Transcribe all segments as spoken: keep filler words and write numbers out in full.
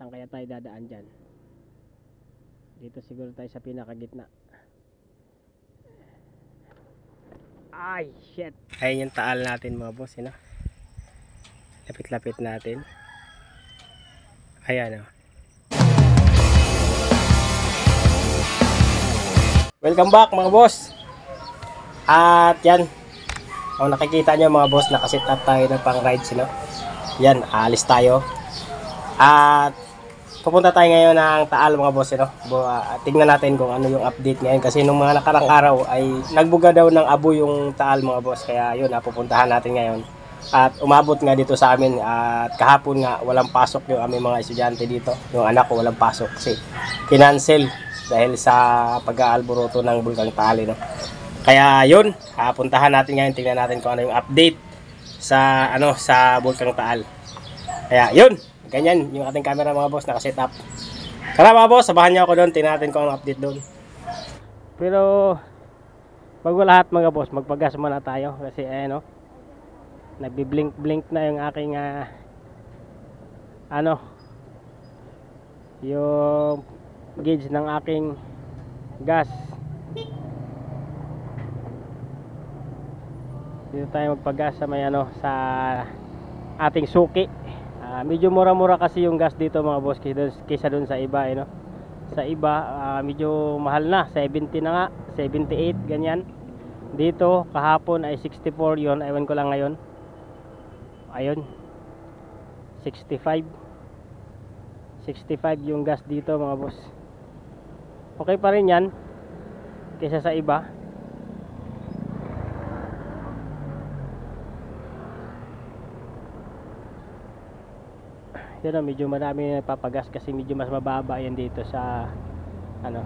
Saan kaya tayo dadaan dyan? Dito siguro tayo sa pinakagitna. Ay, shit. Ayun yung taal natin mga boss, you know? Lapit-lapit natin. Ayan, oh. Welcome back mga boss. At yan, kung nakikita nyo mga boss, nakasit up tayo ng pang rides, you know? Yan, alis tayo. At pupunta tayo ngayon ng Taal mga boss, you know? Uh, tingnan natin kung ano yung update ngayon. Kasi nung mga nakarang araw ay nagbuga daw ng abo yung Taal mga boss. Kaya yun, napupuntahan natin ngayon. At umabot nga dito sa amin. At kahapon nga walang pasok yung aming mga estudyante dito. Yung anak ko walang pasok kasi kinancel dahil sa pag-aalboroto ng Bulkang Taal, no? Kaya yun, uh, puntahan natin ngayon, tingnan natin kung ano yung update sa ano sa Bulkang Taal. Kaya yun, ganyan yung ating camera mga boss, naka-set up. Tara mga boss, sabahan niyo ako doon, tingnan natin kung ano update doon. Pero bago lahat mga boss, magpagas muna tayo kasi ano, nagbi-blink-blink na yung aking uh, ano yung gauge ng aking gas. Dito tayo magpagas sa may ano sa ating suki. Uh, medyo mura-mura kasi yung gas dito mga boss kaysa dun sa iba, eh, no? Sa iba uh, medyo mahal na, seventy na nga, seventy-eight ganyan. Dito kahapon ay sixty-four yon, ewan ko lang ngayon. Ayun, sixty-five sixty-five yung gas dito mga boss. Okay pa rin yan kaysa sa iba. Yan, medyo marami napapagas kasi medyo mas mababa yan dito sa ano.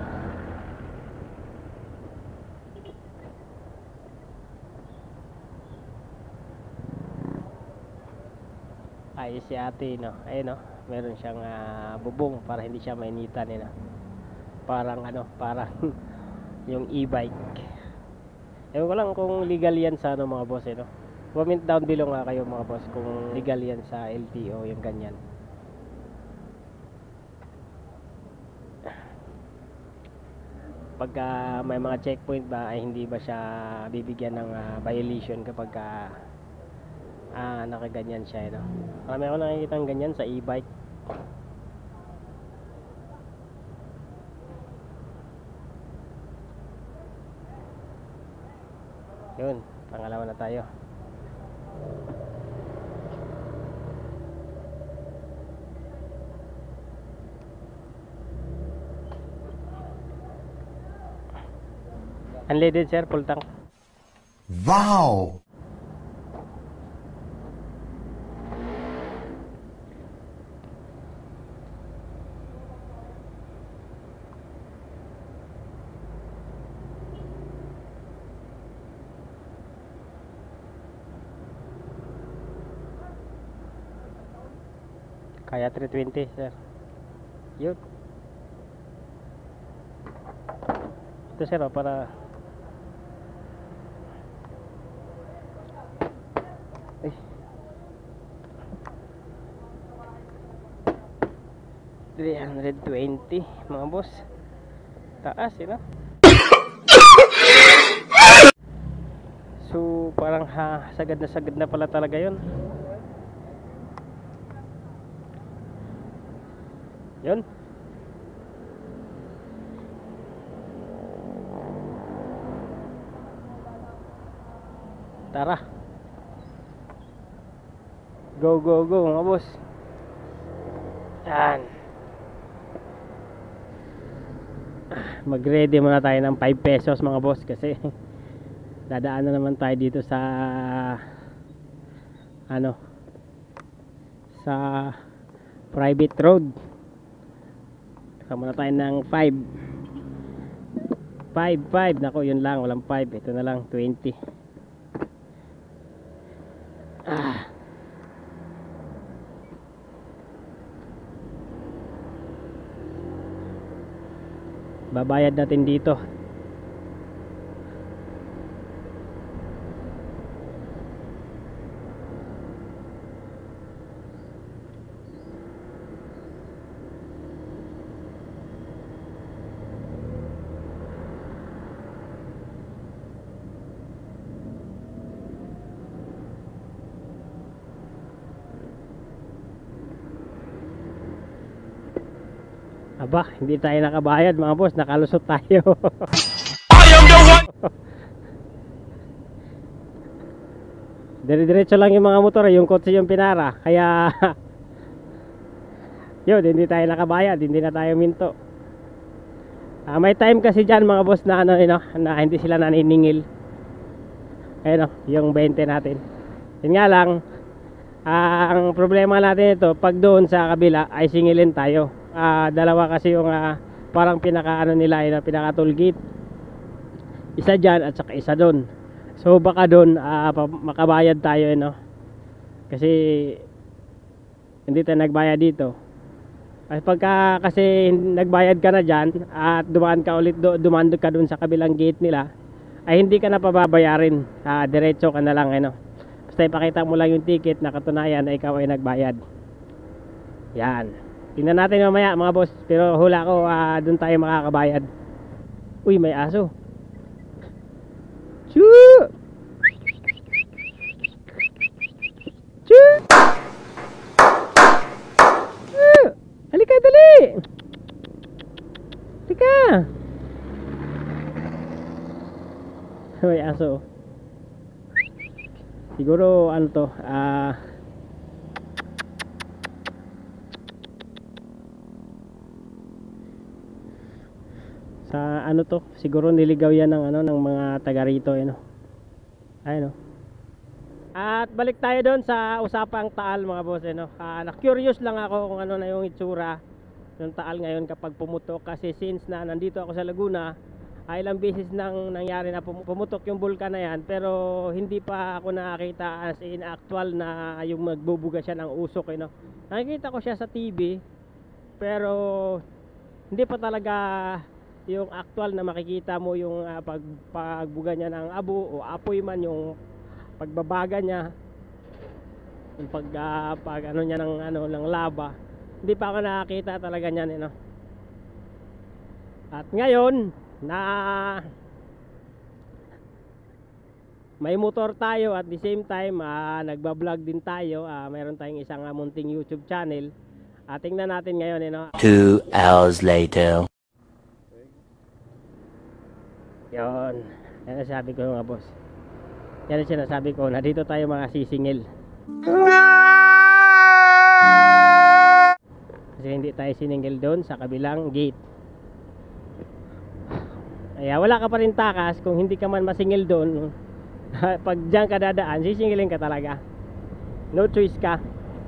Ay si ate, no, ayun, no, meron siyang uh, bubong para hindi siya mainitan, eh, no? Parang ano, parang yung e-bike. Ewan ko lang kung legal yan sa ano mga boss, eh, no? Comment down below nga kayo mga boss kung legal yan sa L T O yung ganyan. Pagka may mga checkpoint ba ay hindi ba siya bibigyan ng uh, violation kapag uh, ah, nakaganyan siya, no? Marami ako nakikita ng ganyan sa e-bike. Yun, pangalawa na tayo. Unleaded sir, full tank. Wow! Kaya three twenty sir. Yun. Ito sir, oh, para ay three twenty mga boss. Taas, yun, no? So parang ha, sagad na sagad na pala talaga yun. Yun. Tara. Go go go mga boss. Yan. Mag-ready muna tayo ng five pesos mga boss kasi dadaan na naman tayo dito sa ano sa private road. Saka muna tayo ng five five five. Nako, yun lang, walang five. Ito na lang twenty. Ah. Babayad natin dito. Aba, hindi tayo nakabayad mga boss, nakalusot tayo. Dire-diretso lang yung mga motor, yung kotse yung pinara. Kaya yun, hindi tayo nakabayad, hindi na tayo minto. Ah, may time kasi dyan mga boss na ano, you know, na hindi sila naniningil. Ayun o, yung twenty natin. Yun nga lang, ah, ang problema natin ito, pag doon sa kabila ay singilin tayo. Ah, dalawa kasi yung ah, parang pinaka ano nila, you know, pinaka toll gate. Isa dyan at saka isa doon. So baka doon ah, makabayad tayo, you know, kasi hindi tayo nagbayad dito. At pagka kasi nagbayad ka na dyan at dumaan ka ulit do, dumaan ka dun sa kabilang gate nila, ay hindi ka na pababayarin, ah, diretso ka na lang, ano. Basta ipakita mo lang yung ticket na katunayan na ikaw ay nagbayad. Yan, tingnan natin mamaya mga boss, pero hula ko ah, dun tayo makakabayad. Uy, may aso. Choo! Choo! Halika, dali! Halika! May aso. Siguro ano to, ah... sa ano to, siguro niligaw yan ng ano, ng mga taga rito, ano. Ayun, no. At balik tayo doon sa usapang Taal mga boss, eh, no? Ah, na-curious lang ako kung ano na yung itsura ng Taal ngayon kapag pumutok, kasi since na nandito ako sa Laguna, ay ilang beses nang nangyari na pumutok yung bulkan na yan, pero hindi pa ako nakakita as in actual na yung magbubuga siya ng usok, eh, no? Nakikita ko siya sa T V, pero hindi pa talaga yung actual na makikita mo yung uh, pag, pagbuga niya ng abo o apoy man, yung pagbabaga niya, yung pag, uh, pag ano niya ng ano ng lava, hindi pa ako nakakita talaga niyan, eh, no? At ngayon na may motor tayo at the same time uh, nagba-vlog din tayo, uh, mayroon tayong isang uh, munting YouTube channel. Uh, tingnan natin ngayon, eh, no? Two hours later. Yon, yan ang sabi ko mga boss. Yan ang sinasabi ko, na dito tayo mga sisingil. Kasi hindi tayo siningil doon sa kabilang gate. Kaya wala ka pa rin takas kung hindi ka man masingil doon. Pag dyan ka dadaan, sisingilin ka talaga. No choice ka.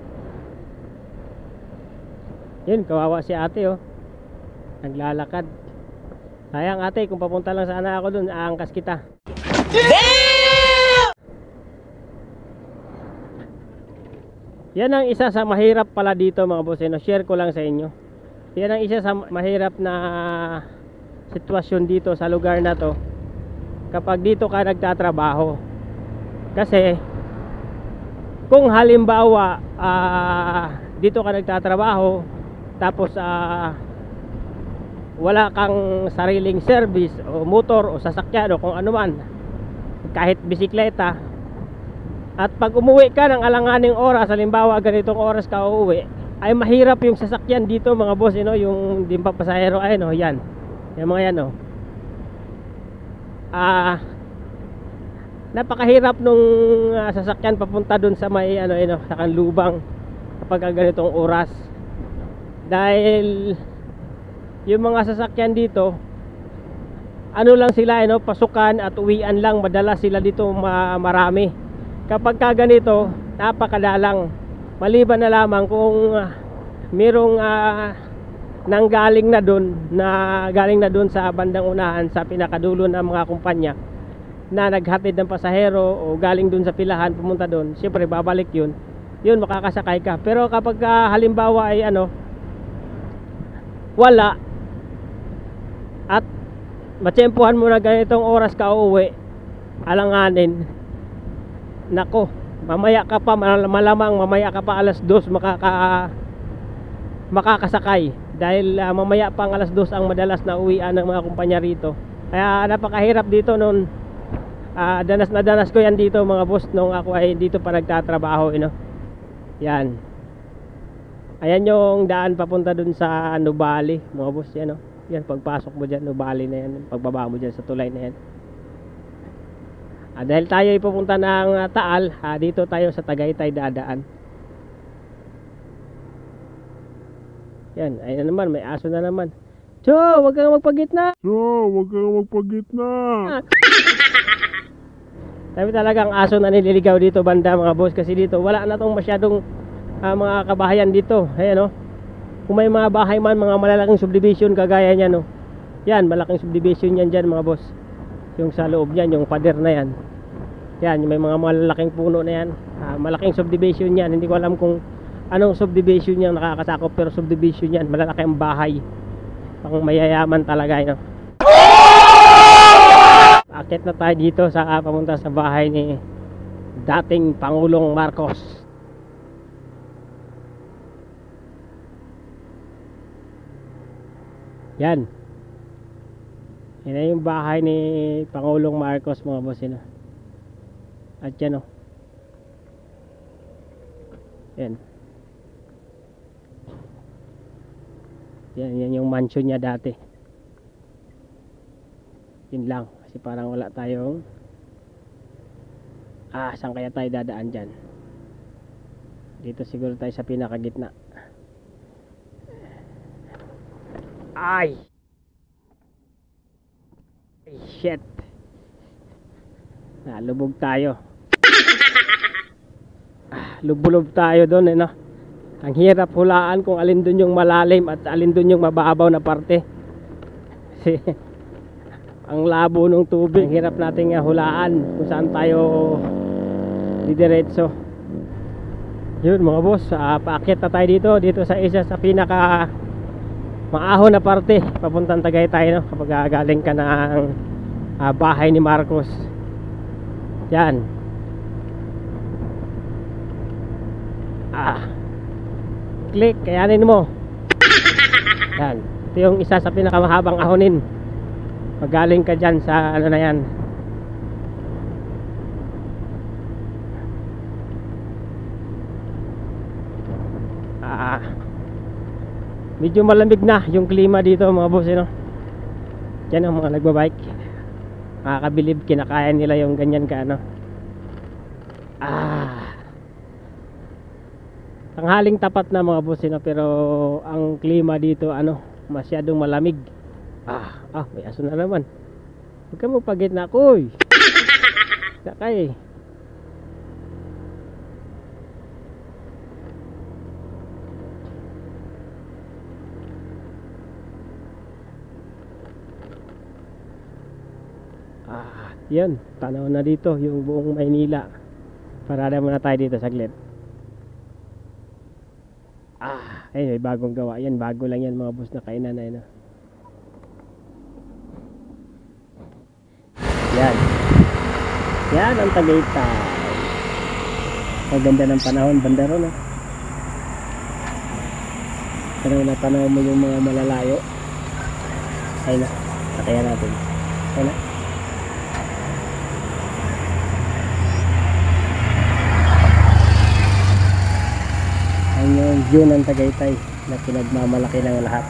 Yun, kawawa si ate, oh. Naglalakad. Sayang ate, kung papunta lang sana ako doon, aangkas kita. Yan ang isa sa mahirap pala dito mga boss, no? Share ko lang sa inyo. Yan ang isa sa mahirap na sitwasyon dito sa lugar na to kapag dito ka nagtatrabaho. Kasi kung halimbawa uh, dito ka nagtatrabaho, tapos uh, wala kang sariling service o motor o sasakyan o kung ano man, kahit bisikleta, at pag umuwi ka ng alanganing oras, halimbawa ganitong oras ka uuwi, ay mahirap yung sasakyan dito mga boss, you know, yung dimpa pasahero, ay no, yan, yung mga yan, no. Ah, napakahirap nung uh, sasakyan papunta dun sa may ano, you know, sa kanlubang kapag ganitong oras, dahil yung mga sasakyan dito, ano lang sila, you know, pasukan at uwian lang, madalas sila dito ma marami. Kapag ka ganito, napakadalang, maliban na lamang kung uh, merong uh, nanggaling na dun, na galing na dun sa bandang unahan, sa pinakadulo ng mga kumpanya na naghatid ng pasahero o galing dun sa pilahan pumunta dun, siyempre babalik yun, yun makakasakay ka. Pero kapag uh, halimbawa ay ano, wala, at matsyempohan mo na ganitong oras ka uuwi, alanganin, nako, mamaya ka pa, malamang mamaya ka pa alas dos makaka makakasakay, dahil uh, mamaya pang alas dos ang madalas na uwian ng mga kumpanya rito. Kaya napakahirap dito noon. Uh, danas na danas ko yan dito mga boss nung ako ay dito pa nagtatrabaho, you know? Yan. Ayan yung daan papunta dun sa Nubali, mga boss. Yan, oh. Yan, pagpasok mo dyan, Nubali na yan. Pagbaba mo dyan sa tulay na yan. Ah, dahil tayo ipupunta ng uh, Taal, ah, dito tayo sa Tagaytay dadaan. Yan, ayun na naman, may aso na naman. So, wag kang magpagitna. So, wag kang magpagitna. Sabi talagang aso na nililigaw dito banda, mga boss. Kasi dito wala na tong masyadong uh, mga kabahayan dito. Ayan, oh. Kung may mga bahay man, mga malalaking subdivision kagaya niyan, oh. Yan, malaking subdivision yan dyan, mga boss. Yung sa loob niyan, yung pader na yan. Yan, may mga malalaking puno na yan. uh, Malaking subdivision yan. Hindi ko alam kung anong subdivision yan nakakasakop, pero subdivision yan, malalaki ang bahay. Pang mayayaman talaga, no? Akit na tayo dito sa uh, pamunta sa bahay ni dating Pangulong Marcos. Yan. Yan na yung bahay ni Pangulong Marcos, mga boss, yun. At yan, oh. Yan. Yan, yan yung mansion niya dati. Yun lang. Kasi parang wala tayong ah, saan kaya tayo dadaan dyan? Dito siguro tayo sa pinakagitna. Ay! Ay, shit! Nalubog tayo. Ah, lubulub tayo doon, eh, no? Ang hirap hulaan kung alin doon yung malalim at alin doon yung mababaw na parte. Kasi ang labo ng tubig, ang hirap nating hulaan kung saan tayo didiretso. Yun, mga boss, uh, paakyat na tayo dito dito sa isa sa pinaka maahon na parte papuntang Tagaytay, no? Kapag galing ka ng uh, bahay ni Marcos. Yan. Ah, click, kayanin mo. Yan, ito yung isa sa pinakamahabang ahonin pag galing ka dyan sa ano na yan. Ah, medyo malamig na yung klima dito, mga boss, no? Yan ang mga nagbabike, makakabilib kinakaya nila yung ganyan ka, ano. Ah, tanghaling tapat na, mga boss, no? Pero ang klima dito, ano, masyadong malamig. Ah, ah, may aso na naman. Huwag ka magpagitna, koy. Sakay. Ah, yan, tanaw na dito yung buong Maynila. Parada muna tayo dito saglit. Ah, ayun, may bagong gawa. Yan, bago lang yan, mga boss, na kainan na yun. Yan. Yan ang Tagaytay. Ang ganda ng panahon, banda ron, no? Pero na panahon mo yung mga malalayo. Ay na, sakaya natin. Ay na. Ang yung view ng Tagaytay na pinagmamalaki ng lahat.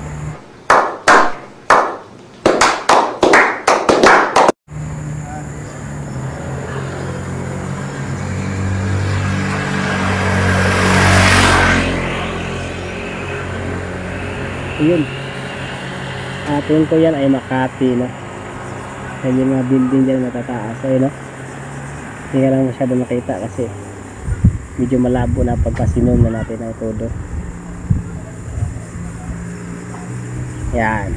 Ayun, atin ko yan ay Makati, no? Yan yung mga building dyan matataas, ayun, no? Hindi ka lang masyado makita kasi medyo malabo na pagkasinom na natin ang todo. Yan.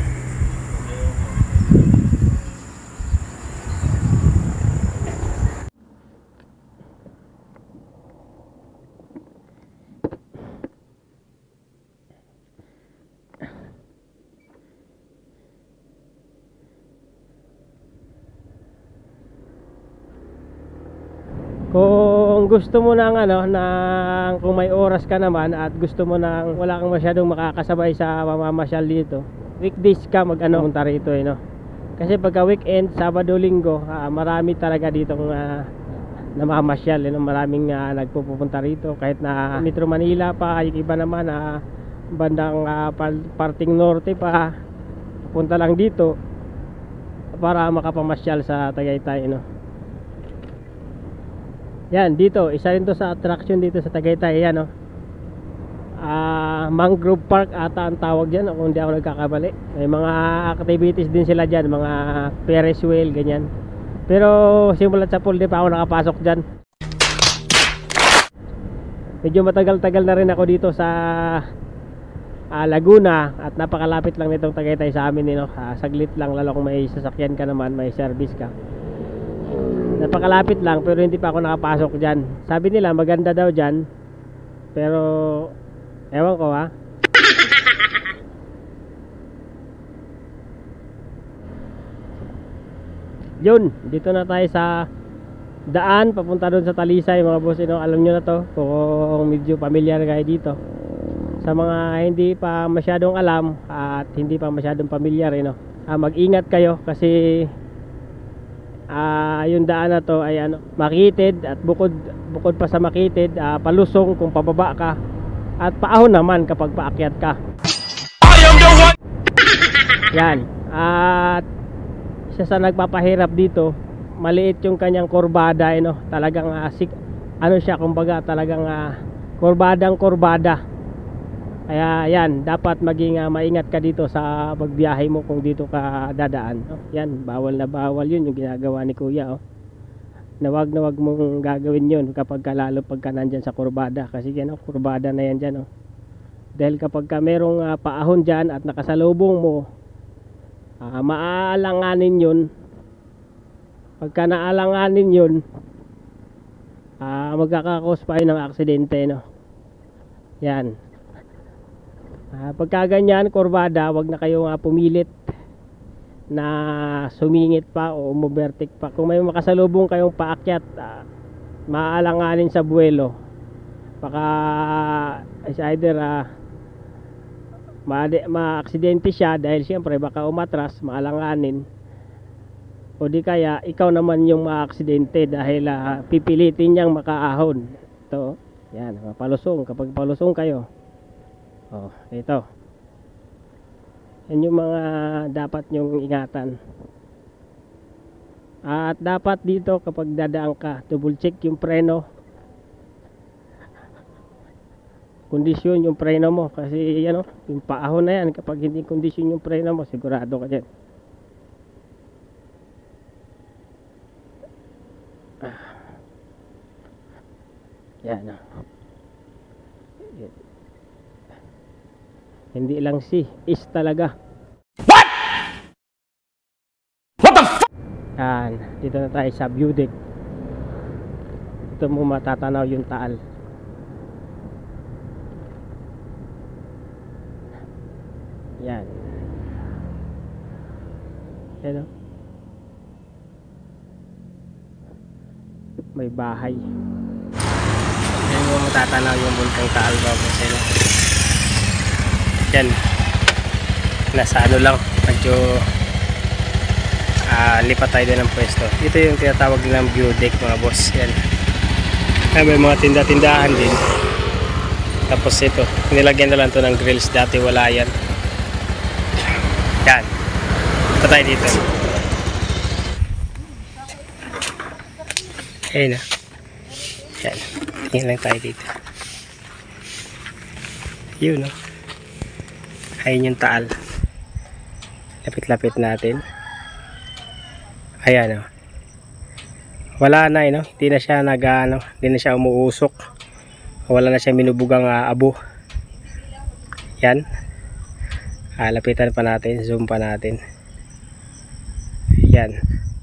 Kung gusto mo ng ano, ng, kung may oras ka naman at gusto mo nang wala kang masyadong makakasabay sa mamamasyal dito, weekdays ka mag ano, punta rito, eh, no? Kasi pagka weekend, Sabado, Linggo, ah, marami talaga ditong ah, namamasyal, eh, no? Maraming ah, nagpupunta rito, kahit na Metro Manila pa, yung iba naman ah, bandang uh, parting norte pa, punta lang dito para makapamasyal sa Tagaytay, no? Yan, dito isa rin to sa attraction dito sa Tagaytay. Yan, no? Uh, Mangrove Park ata ang tawag dyan, kung hindi ako nagkakamali. May mga activities din sila dyan, mga Ferris wheel, ganyan. Pero simulat sa pool, di pa ako nakapasok dyan. Medyo matagal-tagal na rin ako dito sa uh, Laguna, at napakalapit lang nitong Tagaytay sa amin, you know? uh, saglit lang, lalo kung may sasakyan ka naman, may service ka. Napakalapit lang, pero hindi pa ako nakapasok dyan. Sabi nila maganda daw dyan, pero ewan ko, ha. Yun, dito na tayo sa daan papunta doon sa Talisay, mga boss, you know? Alam nyo na to kung medyo familiar kayo dito. Sa mga hindi pa masyadong alam at hindi pa masyadong familiar, you know? ah, mag-ingat kayo kasi uh, yung daan na to ay ano, makitid, at bukod, bukod pa sa makitid, uh, palusong kung pababa ka, at paahon naman kapag paakyat ka. Yan. At isa sa nagpapahirap dito, maliit yung kanyang kurbada, eh, no? Talagang uh, sik, ano siya, kumbaga talagang uh, kurbadang kurbada. Kaya yan, dapat maging uh, maingat ka dito sa pagbiyahe mo kung dito ka dadaan, no? Yan, bawal na bawal yun yung ginagawa ni kuya, oh. Na wag na wag mong gagawin yun kapag ka, lalo pagka nandyan sa kurbada, kasi yan, oh, kurbada na yan dyan, oh. Dahil kapag ka merong uh, paahon dyan at nakasalubong mo, uh, maaalanganin yun. Pagka naalanganin yun, uh, magkakakos pa yun ng aksidente, no? Yan. Uh, pagka ganyan, kurbada, wag na kayo uh, pumilit na sumingit pa o umovertake pa. Kung may makasalubong kayong paakyat, uh, maaalanganin sa buwelo, baka is either uh, ma-aksidente siya dahil siyempre baka umatras, maalanganin, o di kaya ikaw naman yung ma-aksidente dahil uh, pipilitin niyang makaahon. Ito, yan, palusong. Kapag palusong kayo, oh, ito, yan yung mga dapat nyong ingatan. At dapat dito kapag dadaan ka, double check yung preno, kondisyon yung preno mo, kasi yan, oh, yung paahon na yan. Kapag hindi kondisyon yung preno mo, sigurado ka dyan. Yan, oh. Hindi lang si is talaga. What? What the f***? Yan, dito na tayo sa view deck. Ito mo matatanaw yung Taal. Yan. Yan, oh. May bahay. Yan mo matatanaw yung Bulkang Taal, bago sila. Yan, nasa ano lang, medyo uh, lipat tayo din ng pwesto. Ito yung tinatawag nilang view deck, mga boss. Yan, ay, may mga tinda-tindahan din. Tapos ito, nilagyan na lang to ng grills, dati wala yan. Yan, ito tayo dito. Ayun na. Yan, tingin lang tayo dito. Yun, no? Ayun yung Taal. Lapit-lapit natin. Ayan, oh. Wala na, eh, no? Hindi na siya nag, ano, hindi na siya umuusok. Wala na siya minubugang uh, abo. Yan. Ah, lapitan pa natin, zoom pa natin. Yan.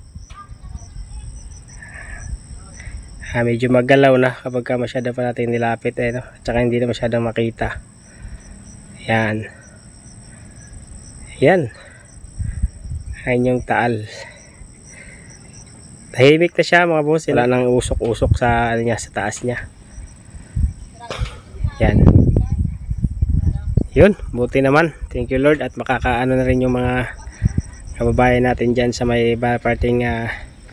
Ah, medyo magalaw na kapag ka masyado pa natin nilapit, eh, no? At saka hindi na masyadong makita. Yan. Yan. Ayun yung Taal. Tahimik na siya, mga boss. Wala nang usok-usok sa, ano niya, sa taas niya. Yan. Yun, buti naman. Thank you Lord. At makakaano na rin yung mga kababayan natin dyan sa may parting uh,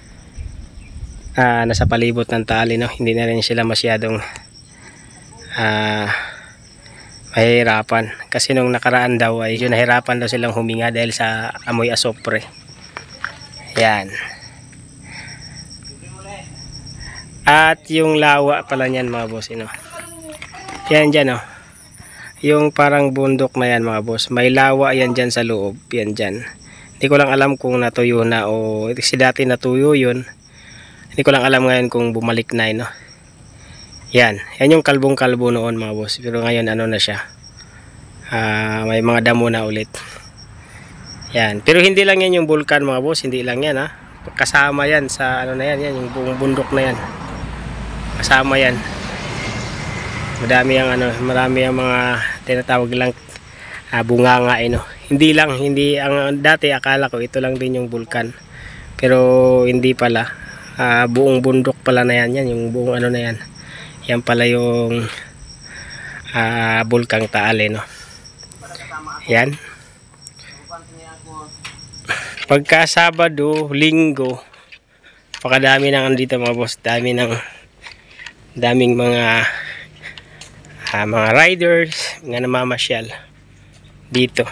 uh, nasa palibot ng Taal, no? Hindi na rin sila masyadong uh, mahirapan. Kasi nung nakaraan daw ay yun, nahirapan daw silang huminga dahil sa amoy asopre. Yan. At yung lawa pala niyan mga boss, you know. Yan dyan oh. Yung parang bundok na yan mga boss. May lawa yan dyan sa loob. Yan dyan. Hindi ko lang alam kung natuyo na o si dati natuyo yun. Hindi ko lang alam ngayon kung bumalik na yun, no? Yan. Yan yung kalbong-kalbo noon mga boss. Pero ngayon ano na siya. Uh, may mga damo na ulit. Yan. Pero hindi lang yan yung bulkan mga boss. Hindi lang yan ha. Kasama yan sa ano na yan. Yan yung buong bundok na yan. Kasama yan. Madami ang ano, marami ang mga tinatawag lang uh, bunganga eh, no? Hindi lang, hindi ang dati akala ko ito lang din yung bulkan. Pero hindi pala. Uh, buong bundok pala na yan, yan yung buong ano na yan. Yan pala yung uh, bulkang Taal eh, no? Yan. Pagka Sabado, Linggo, pakadami nang andito mga boss, dami ng daming mga uh, mga riders nga namamasyal dito.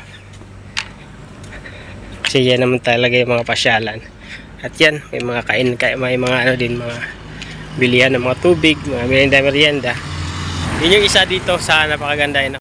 Kasi yan naman talaga yung mga pasyalan. At yan, may mga kain, may mga ano din, mga bilihan ng mga tubig, mga merienda merienda. Yun yung isa dito sa napakaganda yun.